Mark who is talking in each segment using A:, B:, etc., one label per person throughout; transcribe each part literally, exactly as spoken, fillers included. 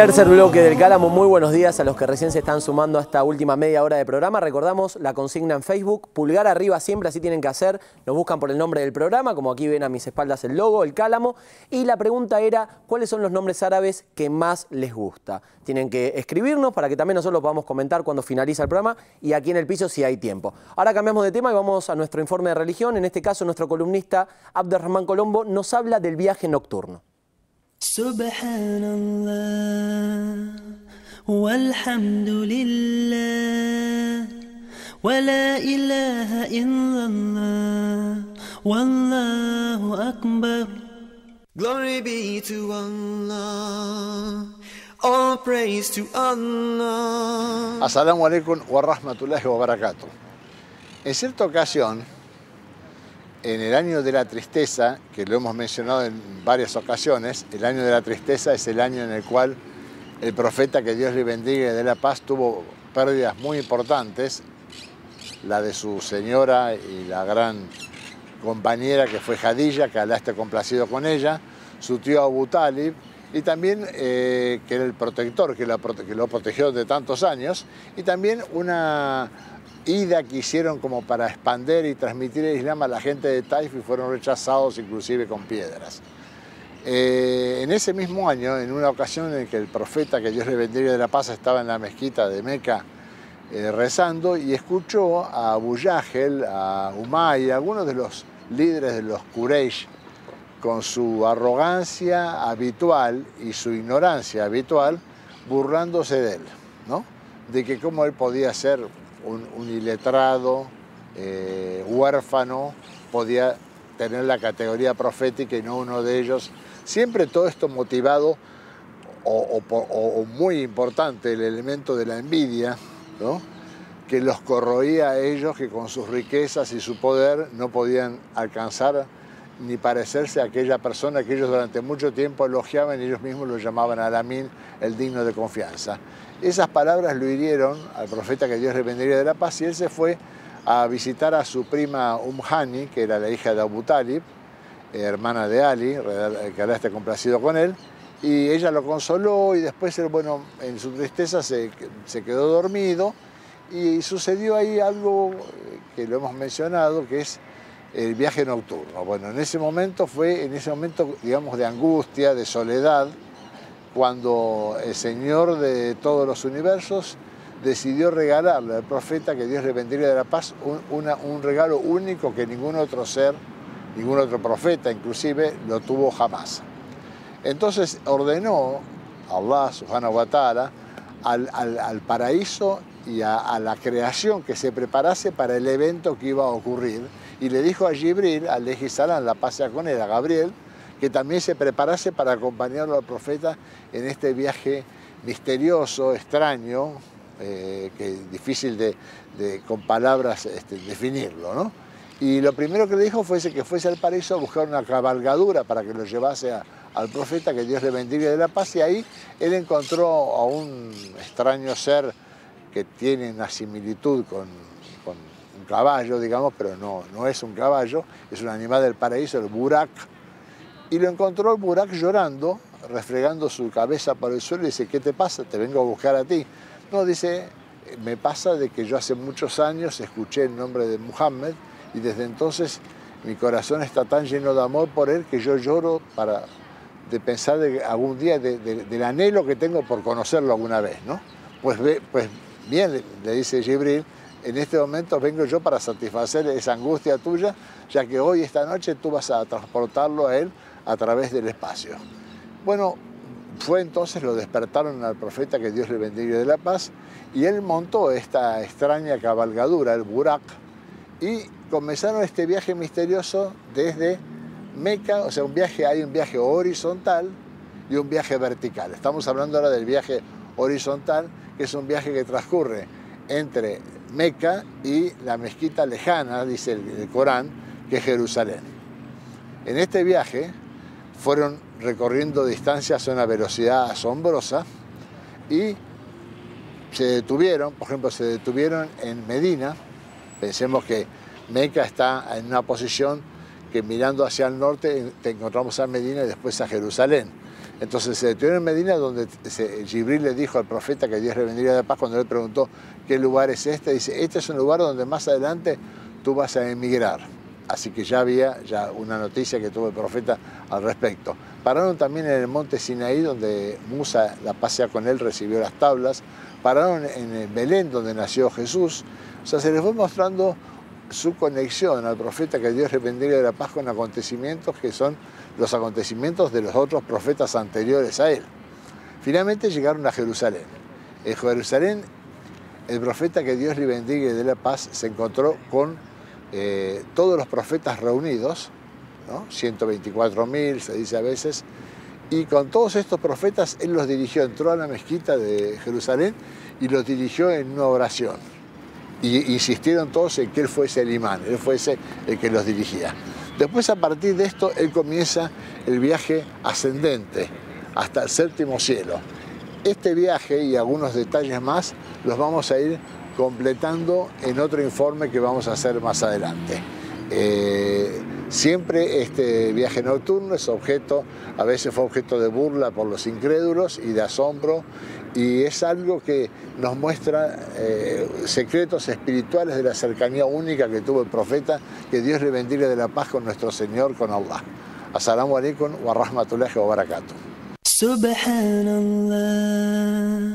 A: Tercer bloque del Cálamo, muy buenos días a los que recién se están sumando a esta última media hora de programa. Recordamos la consigna en Facebook, pulgar arriba siempre, así tienen que hacer. Nos buscan por el nombre del programa, como aquí ven a mis espaldas el logo, el Cálamo. Y la pregunta era, ¿cuáles son los nombres árabes que más les gusta? Tienen que escribirnos para que también nosotros lo podamos comentar cuando finaliza el programa y aquí en el piso si hay tiempo. Ahora cambiamos de tema y vamos a nuestro informe de religión. En este caso, nuestro columnista Abderrahmán Colombo nos habla del viaje nocturno.
B: Subhanallah, walhamdulillah, wa la ilaha illallah, wallahu akbar. Glory be to Allah, all praise to Allah.
C: Assalamu alaikum wa rahmatullahi wa barakatuh. En cierta ocasión, en el año de la tristeza, que lo hemos mencionado en varias ocasiones, el año de la tristeza es el año en el cual el profeta, que Dios le bendiga y dé la paz, tuvo pérdidas muy importantes, la de su señora y la gran compañera que fue Jadilla, que Alá esté complacido con ella, su tío Abu Talib, y también eh, que era el protector, que, la, que lo protegió de tantos años, y también una ida que hicieron como para expandir y transmitir el Islam a la gente de Taif y fueron rechazados inclusive con piedras. Eh, en ese mismo año, en una ocasión en que el profeta, que Dios le bendiga de la paz, estaba en la mezquita de Meca eh, rezando y escuchó a Abu Yahel, a Umayya, algunos de los líderes de los Quraysh, con su arrogancia habitual y su ignorancia habitual, burlándose de él, ¿no? De que cómo él podía ser un, un iletrado, eh, huérfano, podía tener la categoría profética y no uno de ellos. Siempre todo esto motivado, o, o, o muy importante, el elemento de la envidia, ¿no? Que los corroía a ellos, que con sus riquezas y su poder no podían alcanzar ni parecerse a aquella persona que ellos durante mucho tiempo elogiaban y ellos mismos lo llamaban Al-Amin, el digno de confianza. Esas palabras lo hirieron al profeta, que Dios le bendiga de la paz, y él se fue a visitar a su prima Hani, que era la hija de Abu Talib, eh, hermana de Ali, que Alá esté complacido con él, y ella lo consoló y después él, bueno, en su tristeza se, se quedó dormido y sucedió ahí algo que lo hemos mencionado, que es el viaje nocturno. Bueno, en ese momento fue, en ese momento, digamos, de angustia, de soledad, cuando el Señor de todos los universos decidió regalarle al profeta, que Dios le bendiga de la paz, un, una, un regalo único que ningún otro ser, ningún otro profeta inclusive, lo tuvo jamás. Entonces ordenó Allah subhanahu wa ta'ala al, al, al paraíso y a, a la creación que se preparase para el evento que iba a ocurrir, y le dijo a Jibril, alayhi salam, la paz sea con él, a Gabriel, que también se preparase para acompañarlo al profeta en este viaje misterioso, extraño, eh, que es difícil de, de, con palabras este, definirlo, ¿no? Y lo primero que le dijo fue que fuese al paraíso a buscar una cabalgadura para que lo llevase a, al profeta, que Dios le bendiga de la paz, y ahí él encontró a un extraño ser que tiene una similitud con, con un caballo, digamos, pero no, no es un caballo, es un animal del paraíso, el burak. Y lo encontró el burak llorando, refregando su cabeza por el suelo, y dice: ¿qué te pasa? Te vengo a buscar a ti. No, dice, me pasa de que yo hace muchos años escuché el nombre de Muhammad y desde entonces mi corazón está tan lleno de amor por él que yo lloro para, de pensar de algún día de, de, del anhelo que tengo por conocerlo alguna vez, ¿no? Pues, pues bien, le, le dice Jibril, en este momento vengo yo para satisfacer esa angustia tuya, ya que hoy, esta noche, tú vas a transportarlo a él a través del espacio. Bueno, fue entonces, lo despertaron al profeta, que Dios le bendiga de la paz, y él montó esta extraña cabalgadura, el burak, y comenzaron este viaje misterioso desde Meca. O sea, un viaje, hay un viaje horizontal y un viaje vertical. Estamos hablando ahora del viaje horizontal, que es un viaje que transcurre entre Meca y la mezquita lejana, dice el, el Corán, que es Jerusalén. En este viaje fueron recorriendo distancias a una velocidad asombrosa y se detuvieron, por ejemplo, se detuvieron en Medina. Pensemos que Meca está en una posición que, mirando hacia el norte, te encontramos a Medina y después a Jerusalén. Entonces se detuvo en Medina, donde se, Jibril le dijo al profeta que Dios le bendiga de paz, cuando él preguntó qué lugar es este, dice, este es un lugar donde más adelante tú vas a emigrar. Así que ya había ya una noticia que tuvo el profeta al respecto. Pararon también en el monte Sinaí, donde Musa, la pasea con él, recibió las tablas. Pararon en Belén, donde nació Jesús. O sea, se les fue mostrando su conexión al profeta, que Dios le bendiga de la paz, con acontecimientos que son los acontecimientos de los otros profetas anteriores a él. Finalmente llegaron a Jerusalén. En Jerusalén, el profeta, que Dios le bendiga de la paz, se encontró con eh, todos los profetas reunidos, ¿no? ciento veinticuatro mil, se dice a veces, y con todos estos profetas él los dirigió, entró a la mezquita de Jerusalén y los dirigió en una oración. Y insistieron todos en que él fuese el imán, él fuese el que los dirigía. Después, a partir de esto, él comienza el viaje ascendente hasta el séptimo cielo. Este viaje y algunos detalles más los vamos a ir completando en otro informe que vamos a hacer más adelante. Eh, siempre este viaje nocturno es objeto, a veces fue objeto de burla por los incrédulos y de asombro, y es algo que nos muestra eh, secretos espirituales de la cercanía única que tuvo el profeta, que Dios le bendiga de la paz con nuestro Señor, con Allah. Assalamu alaikum wa rahmatullahi wa barakatuh.
B: Subhanallah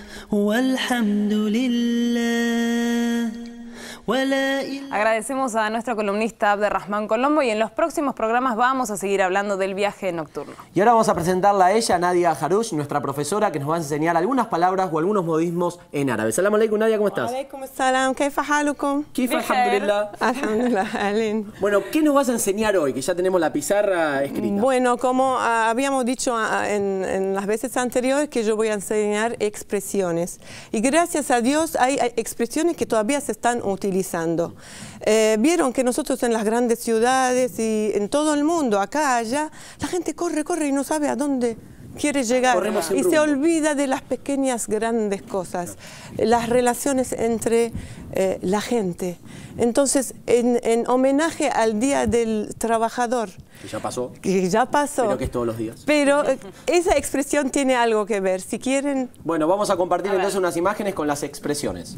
B: walhamdulillah.
D: Agradecemos a nuestro columnista Abderrahmán Colombo, y en los próximos programas vamos a seguir hablando del viaje nocturno.
A: Y ahora vamos a presentarla a ella, Nadia Harouch, nuestra profesora, que nos va a enseñar algunas palabras o algunos modismos en árabe. Salam aleikum, Nadia, ¿cómo estás?
E: Aleikum salam, ¿kaifa halukum?
A: Kif, alhamdulillah.
E: Alhamdulillah, alin.
A: Bueno, ¿qué nos vas a enseñar hoy, que ya tenemos la pizarra escrita?
E: Bueno, como uh, habíamos dicho uh, en, en las veces anteriores, que yo voy a enseñar expresiones. Y gracias a Dios hay, hay expresiones que todavía se están utilizando. Eh, vieron que nosotros en las grandes ciudades y en todo el mundo, acá, allá, la gente corre, corre y no sabe a dónde quiere llegar. Y se olvida de las pequeñas, grandes cosas, las relaciones entre eh, la gente. Entonces, en, en homenaje al Día del Trabajador,
A: que ya pasó.
E: Que ya pasó.
A: Pero que es todos los días.
E: Pero eh, esa expresión tiene algo que ver. Si quieren...
A: Bueno, vamos a compartir entonces unas imágenes con las expresiones.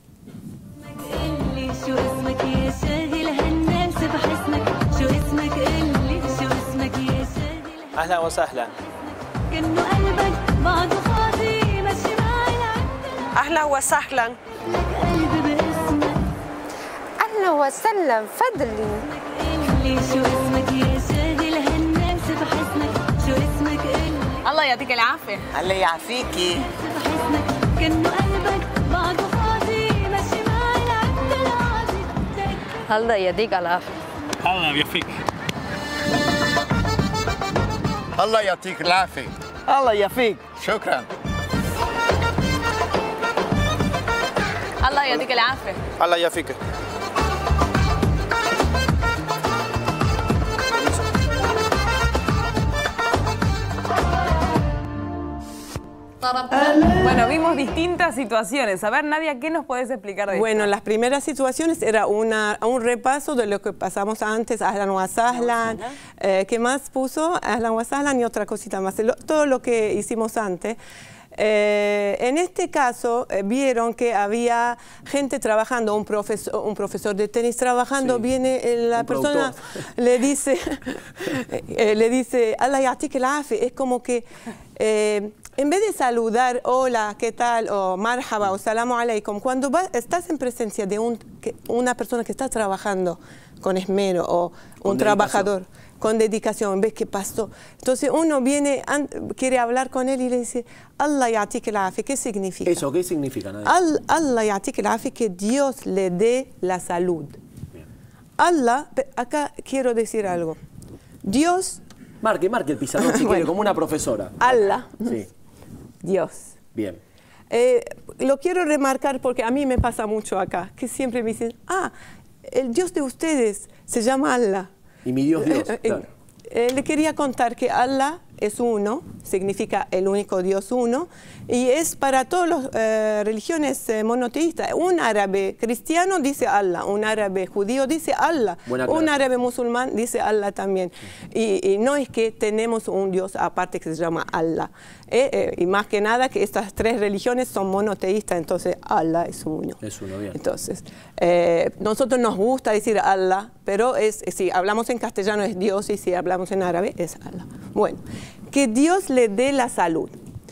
F: شو اسمك يا شاغل هالناس بحسنك شو اسمك قلي شو اسمك يا شاغل
G: اهلا وسهلا
F: كأنه قلبك بعده فاضي ماشي معي لعند
H: أهلا وسهلا
F: قلبي باسمك
H: أهلا وسهلا فضلي
F: قلي شو اسمك يا شاغل هالناس بحسنك شو اسمك قلي
D: الله يعطيك العافية.
I: الله يعافيكي.
F: بحسنك كأنه قلبك بعده فاضي ماشي معي لعند العادي
H: الله يديك العافية
G: الله يوفقك
I: الله يعطيك العافية.
G: الله يوفقك
I: شكرا.
D: الله يعطيك العافية.
G: الله يوفقك
D: Bueno, vimos distintas situaciones. A ver, Nadia, ¿qué nos puedes explicar de
E: Bueno,
D: esto?
E: las primeras situaciones era una, un repaso de lo que pasamos antes, Ahlan wa Sahlan, eh, ¿qué más puso? Ahlan wa Sahlan y otra cosita más, lo, todo lo que hicimos antes. Eh, en este caso, eh, vieron que había gente trabajando, un profesor, un profesor de tenis trabajando, sí. Viene eh, la un persona, productor. le dice, eh, le dice, Allah ya'tik al-afi, es como que... Eh, en vez de saludar, hola, ¿qué tal? O marhaba o salamu alaikum, cuando va, estás en presencia de un, que, una persona que está trabajando con esmero o
A: con
E: un trabajador con dedicación, ves qué pasó. Entonces uno viene, quiere hablar con él y le dice, Allah ya'tik al-afi, ¿qué significa?
A: Eso, ¿qué significa?
E: Al, Allah ya'tik al-afi, que Dios le dé la salud. Bien. Allah, acá quiero decir algo. Dios...
A: Marque, marque el pizarrón si bueno. quiere, como una profesora.
E: Allah.
A: Sí.
E: Dios.
A: Bien.
E: Eh, lo quiero remarcar porque a mí me pasa mucho acá, que siempre me dicen, ah, el Dios de ustedes se llama Allah.
A: Y mi Dios, Dios,
E: eh,
A: claro.
E: eh, le quería contar que Allah es uno, significa el único Dios uno, y es para todas las eh, religiones eh, monoteístas. Un árabe cristiano dice Allah, un árabe judío dice Allah, un árabe musulmán dice Allah también. Y, y no es que tenemos un Dios aparte que se llama Allah. Eh, eh, y más que nada que estas tres religiones son monoteístas, entonces Allah es uno.
A: Es uno, bien.
E: Entonces, eh, nosotros nos gusta decir Allah, pero es, si hablamos en castellano es Dios y si hablamos en árabe es Allah. Bueno, que Dios le dé la salud.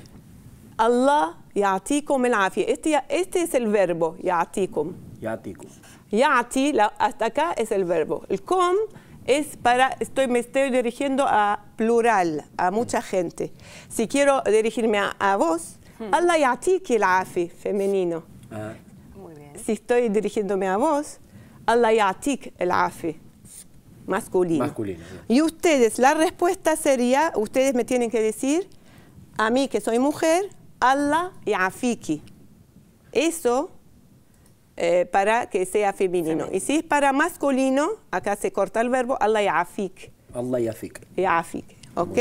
E: Allah ya'tikum al-afia. Este, este es el verbo, ya'tikum.
A: Ya'tikum.
E: Ya'ti, hasta acá es el verbo. El com es para, estoy, me estoy dirigiendo a plural, a mucha gente. Si quiero dirigirme a, a vos, hmm. Allah ya'tiki al-afi, femenino.
A: Ah.
D: Muy bien.
E: Si estoy dirigiéndome a vos, Allah ya'tik al-afi, masculino.
A: Masculino.
E: Y ustedes, la respuesta sería, ustedes me tienen que decir, a mí que soy mujer, Allah ya'fiki. Eso eh, para que sea femenino. Y si es para masculino, acá se corta el verbo, Allah ya'fik.
A: Allah ya'fik.
E: Ya'fik, ¿ok?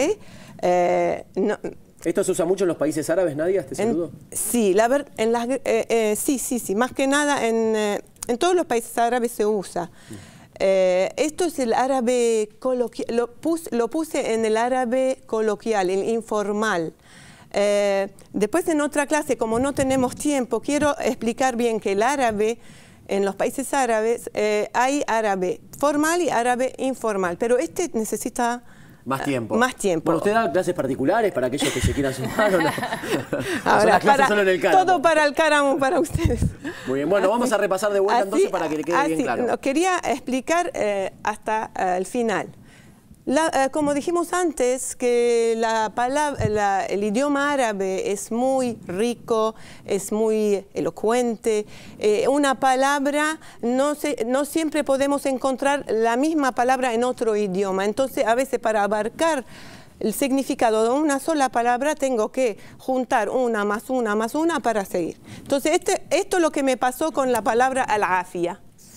E: Eh, no,
A: ¿Esto se usa mucho en los países árabes, Nadia, este saludo?
E: En, sí, la ver, en las, eh, eh, sí, sí, sí. Más que nada en, eh, en todos los países árabes se usa. Mm. Eh, esto es el árabe coloquial, lo, pus, lo puse en el árabe coloquial, el informal. Eh, después en otra clase, como no tenemos tiempo, quiero explicar bien que el árabe, en los países árabes, eh, hay árabe formal y árabe informal, pero este necesita
A: más tiempo.
E: Más tiempo.
A: Bueno, ¿usted da clases particulares para aquellos que se quieran sumar o no?
E: Ahora,
A: las clases
E: para,
A: solo en el Cáramo.
E: Todo para el Cáramo, para ustedes.
A: Muy bien, bueno, así, vamos a repasar de vuelta así, entonces para que le quede
E: así,
A: bien claro.
E: No, quería explicar eh, hasta uh, el final. La, uh, como dijimos antes, que la palabra, la, el idioma árabe es muy rico, es muy elocuente. Eh, una palabra, no, se, no siempre podemos encontrar la misma palabra en otro idioma. Entonces, a veces para abarcar el significado de una sola palabra, tengo que juntar una más una más una para seguir. Entonces, este, esto es lo que me pasó con la palabra al-afia.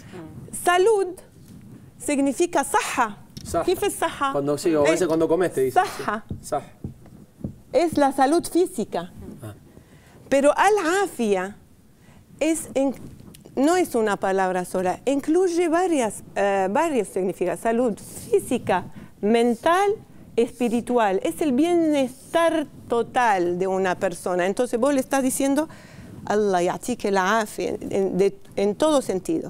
E: Salud significa saha. ¿Qué es saha?
A: Cuando, sí, o a veces eh, cuando comes te dice.
E: Saha.
A: Sí.
E: Es la salud física. Ah. Pero al-afia es en, no es una palabra sola, incluye varias, uh, varios significados. Salud física, mental, espiritual. Es el bienestar total de una persona. Entonces vos le estás diciendo Allah ya'tik al-afia en, en, en todo sentido.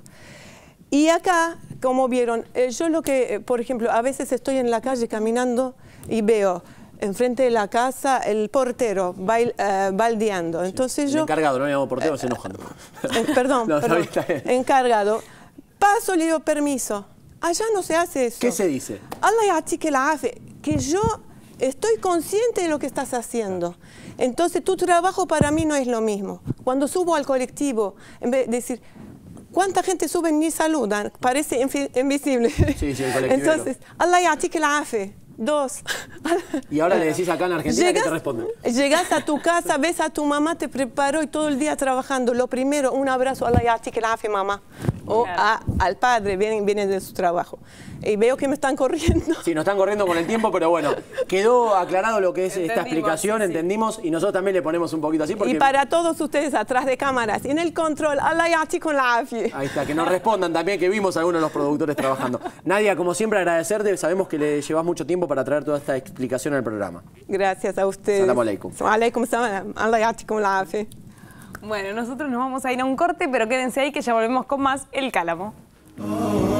E: Y acá, como vieron, eh, yo lo que, eh, por ejemplo, a veces estoy en la calle caminando y veo enfrente de la casa el portero bail, uh, baldeando. Entonces
A: sí,
E: yo...
A: El encargado, no me llamo portero, eh, se enojan.
E: Eh, perdón,
A: no,
E: perdón.
A: Está bien.
E: Encargado. Paso, le digo permiso. Allá no se hace eso.
A: ¿Qué se dice?
E: Allah ya'tik al-afia, que yo estoy consciente de lo que estás haciendo. Entonces tu trabajo para mí no es lo mismo. Cuando subo al colectivo, en vez de decir... ¿Cuánta gente sube ni saludan? Parece invisible.
A: Sí, sí, el colectivo.
E: Entonces, Allah ya'tik al-afia. Dos.
A: Y ahora le decís acá en Argentina que te responden.
E: Llegas a tu casa, ves a tu mamá, te preparó y todo el día trabajando. Lo primero, un abrazo, Allah ya'tik al-afia, mamá. O claro. a, al padre, viene, viene de su trabajo. Y veo que me están corriendo.
A: Sí, nos están corriendo con el tiempo, pero bueno, quedó aclarado lo que es entendimos, esta explicación, sí, entendimos, y nosotros también le ponemos un poquito así. Porque...
E: Y para todos ustedes atrás de cámaras, y en el control, Allah ya'tik al-afia.
A: Ahí está, que nos respondan también, que vimos a algunos de los productores trabajando. Nadia, como siempre, agradecerte, sabemos que le llevas mucho tiempo para traer toda esta explicación al programa.
E: Gracias a ustedes.
A: Salam aleikum.
E: Aleikum salam, Allah ya'tik al-afia.
D: Bueno, nosotros nos vamos a ir a un corte, pero quédense ahí que ya volvemos con más El Cálamo.